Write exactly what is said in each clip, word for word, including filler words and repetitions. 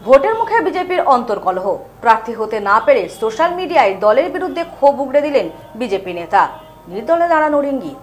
ভোটের মুখে বিজেপির অন্তর্কলহ, প্রার্থী হতে না পেরে সোশ্যাল মিডিয়ায় দলের বিরুদ্ধে ক্ষোভ উগড়ে দিলেন বিজেপি নেতা। নির্দলে দাঁড়ানোর ইঙ্গিত।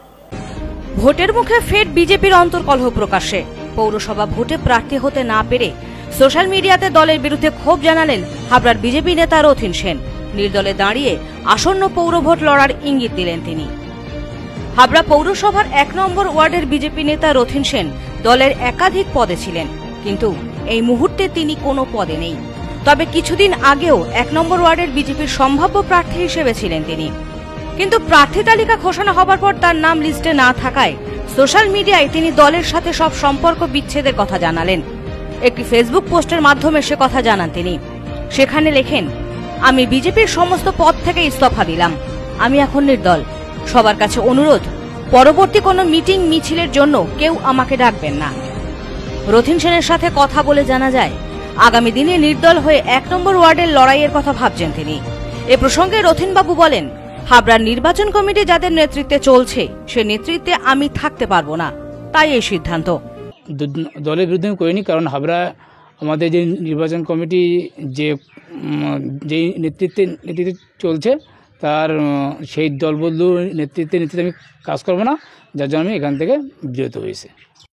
ভোটের মুখে ফের বিজেপির অন্তর্কলহ প্রকাশ্যে। পৌরসভা ভোটে প্রার্থী হতে না পেরে সোশ্যাল মিডিয়াতে দলের বিরুদ্ধে ক্ষোভ জানালেন হাবড়ার বিজেপি নেতা রথীন সেন। নির্দলে দাঁড়িয়ে আসন্ন পৌর ভোট লড়ার ইঙ্গিত দিলেন তিনি। হাবড়া পৌরসভার এক নম্বর ওয়ার্ডের বিজেপি নেতা রথীন সেন দলের একাধিক পদে ছিলেন, কিন্তু এই মুহূর্তে তিনি কোনো পদে নেই। তবে কিছুদিন আগেও এক নম্বর ওয়ার্ডের বিজেপির সম্ভাব্য প্রার্থী হিসেবে ছিলেন তিনি। কিন্তু প্রার্থী তালিকা ঘোষণা হবার পর তার নাম লিস্টে না থাকায় সোশ্যাল মিডিয়ায় তিনি দলের সাথে সব সম্পর্ক বিচ্ছেদের কথা জানালেন। একটি ফেসবুক পোস্টের মাধ্যমে সে কথা জানান তিনি। সেখানে লেখেন, আমি বিজেপির সমস্ত পদ থেকে ইস্তফা দিলাম, আমি এখন নির্দল। সবার কাছে অনুরোধ, পরবর্তী কোনো মিটিং মিছিলের জন্য কেউ আমাকে ডাকবেন না। রথীন সেনের সাথে কথা বলে জানা যায়, আগামী দিনে নির্দল হয়ে এক নম্বর ওয়ার্ডের লড়াইয়ের কথা ভাবছেন তিনি। এ প্রসঙ্গে রথীনবাবু বলেন, হাবড়ার নির্বাচন কমিটি যাদের নেতৃত্বে চলছে সে নেতৃত্বে আমি থাকতে পারবো না, তাই এই সিদ্ধান্ত। দলের বিরুদ্ধে আমি করিনি, কারণ হাবড়া আমাদের যে নির্বাচন কমিটি যে যেই নেতৃত্বে নেতৃত্বে চলছে তার সেই দলবদ্ধ নেতৃত্বে নেতৃত্বে আমি কাজ করবো না, যার জন্য আমি এখান থেকে বিরত হয়েছে।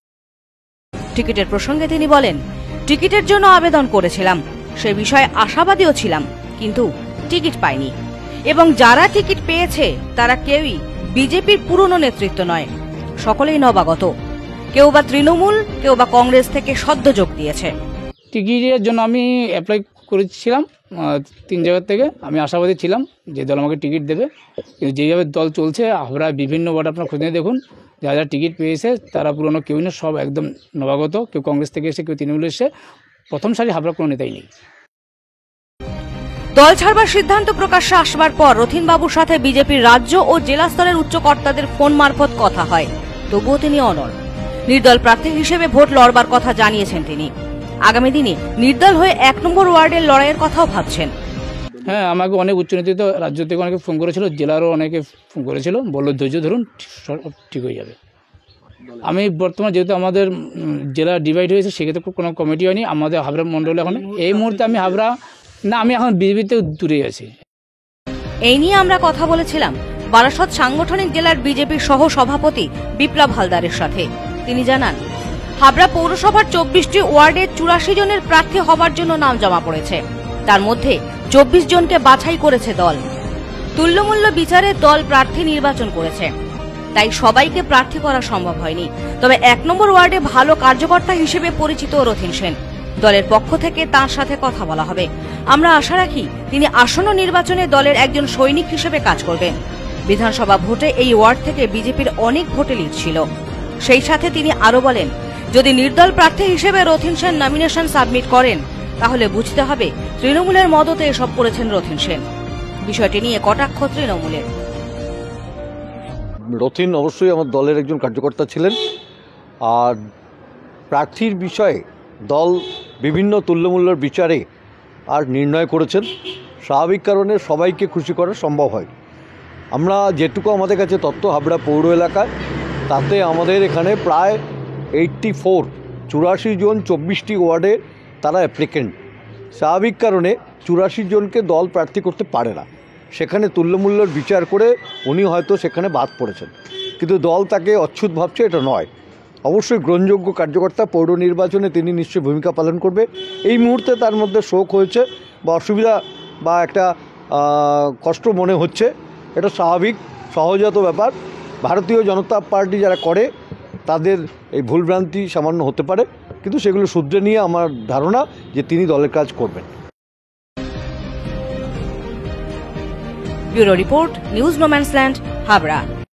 টিকিটের প্রসঙ্গে তিনি বলেন, টিকিটের জন্য আবেদন করেছিলাম, সে বিষয়ে আশাবাদীও ছিলাম, কিন্তু টিকিট পাইনি। এবং যারা টিকিট পেয়েছে তারা কেউই বিজেপির পুরনো নেতৃত্ব নয়, সকলেই নবাগত। কেউ বা তৃণমূল, কেউ বা কংগ্রেস থেকে সদ্য যোগ দিয়েছে। টিকিটের জন্য আমি অ্যাপ্লাই করেছিলাম তিন জায়গার থেকে। আমি আশাবাদী ছিলাম যে দল আমাকে টিকিট দেবে, কিন্তু যেভাবে দল চলছে হাবড়া বিভিন্ন ওয়ার্ড আপনার খোঁজ নিয়ে দেখুন, যারা যারা টিকিট পেয়েছে তারা পুরনো কেউ না, সব একদম নবাগত। কেউ কংগ্রেস থেকে এসে, কেউ তৃণমূল এসে, প্রথম সারি হাবড়া কোনো নেতাই নেই। দল ছাড়বার সিদ্ধান্ত প্রকাশ্যে আসবার পর রথীনবাবুর সাথে বিজেপির রাজ্য ও জেলা স্তরের উচ্চ কর্তাদের ফোন মারফত কথা হয়, তবুও তিনি অনড়। নির্দল প্রার্থী হিসেবে ভোট লড়বার কথা জানিয়েছেন তিনি। আগামী দিনে নির্দল হয়ে এক নম্বর ওয়ার্ডের লড়াইয়ের কথাও ভাবছেন। হ্যাঁ, আমাকে অনেক উচ্চ নেতৃত্ব রাজ্য থেকে অনেকে ফোন করেছিল, জেলারও অনেকে ফোন করেছিল, বললো ধৈর্য ধরুন, সব ঠিক হয়ে যাবে। আমি বর্তমানে যেহেতু আমাদের জেলা ডিভাইড হয়েছে, সেক্ষেত্রে কোনো কমিটি হয়নি আমাদের হাবড়া মণ্ডলে। এখন এই মুহূর্তে আমি হাবড়া না, আমি এখন বিজেপিতে দূরে আছি। এই নিয়ে আমরা কথা বলেছিলাম বারাসত সাংগঠনিক জেলার বিজেপির সহ সভাপতি বিপ্লব হালদারের সাথে। তিনি জানান, হাবড়া পৌরসভার চব্বিশটি ওয়ার্ডে চুরাশি জনের প্রার্থী হবার জন্য নাম জমা পড়েছে। তার মধ্যে চব্বিশ জনকে বাছাই করেছে দল। তুল্যমূল্য বিচারে দল প্রার্থী নির্বাচন করেছে, তাই সবাইকে প্রার্থী করা সম্ভব হয়নি। তবে এক নম্বর ওয়ার্ডে ভালো কার্যকর্তা হিসেবে পরিচিত রথীন সেন। দলের পক্ষ থেকে তাঁর সাথে কথা বলা হবে। আমরা আশা রাখি তিনি আসন্ন নির্বাচনে দলের একজন সৈনিক হিসেবে কাজ করবেন। বিধানসভা ভোটে এই ওয়ার্ড থেকে বিজেপির অনেক ভোটে লিড ছিল। সেই সাথে তিনি আরো বলেন, যদি নির্দল প্রার্থী হিসেবে রথীন সেন নমিনেশন সাবমিট করেন তাহলে বুঝতে হবে তৃণমূলের মদতে এসব করেছেন রথীন সেন। বিষয়টি নিয়ে কটাক্ষ তৃণমূলের। রথীন অবশ্যই আমার দলের একজন কার্যকর্তা ছিলেন, আর প্রার্থীর বিষয়ে দল বিভিন্ন তুল্যমূল্যের বিচারে আর নির্ণয় করেছেন। স্বাভাবিক কারণে সবাইকে খুশি করা সম্ভব হয়। আমরা যেটুকু আমাদের কাছে তথ্য হাবড়া পৌর এলাকায়, তাতে আমাদের এখানে প্রায় এইট্টি ফোর চুরাশি জন চব্বিশটি ওয়ার্ডে তারা অ্যাপ্লিকেন্ট। স্বাভাবিক কারণে চুরাশি জনকে দল প্রার্থী করতে পারে না, সেখানে তুল্যমূল্যের বিচার করে উনি হয়তো সেখানে বাদ পড়েছেন, কিন্তু দল তাকে অচ্ছুত ভাবছে, এটা নয়। অবশ্যই গ্রহণযোগ্য কার্যকর্তা, পৌর নির্বাচনে তিনি নিশ্চয়ই ভূমিকা পালন করবে। এই মুহূর্তে তার মধ্যে শোক হয়েছে বা অসুবিধা বা একটা কষ্ট মনে হচ্ছে, এটা স্বাভাবিক সহজাত ব্যাপার। ভারতীয় জনতা পার্টি যারা করে তাদের এই ভুলভ্রান্তি সামান্য হতে পারে, কিন্তু সেগুলো শুধরে নিয়ে আমার ধারণা যে তিনি দলের কাজ করবেন। Bureau report, news no man's land, Habra.